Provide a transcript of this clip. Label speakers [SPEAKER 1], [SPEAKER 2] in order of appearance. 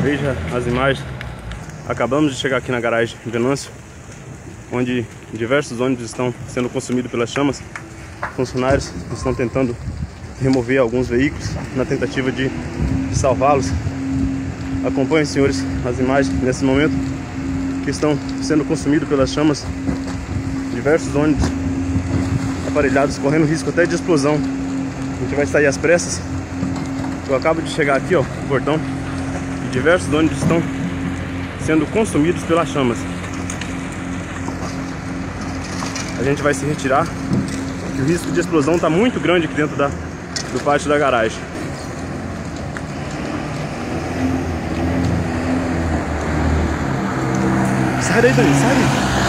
[SPEAKER 1] Veja as imagens. Acabamos de chegar aqui na garagem Venâncio, onde diversos ônibus estão sendo consumidos pelas chamas. Funcionários estão tentando remover alguns veículos na tentativa de salvá-los. Acompanhem, senhores, as imagens nesse momento que estão sendo consumidos pelas chamas. Diversos ônibus aparelhados, correndo risco até de explosão. A gente vai sair às pressas. Eu acabo de chegar aqui, ó, no portão, e diversos ônibus estão sendo consumidos pelas chamas. A gente vai se retirar, porque o risco de explosão está muito grande aqui dentro do pátio da garagem. Sai daí, Dani, sai daí.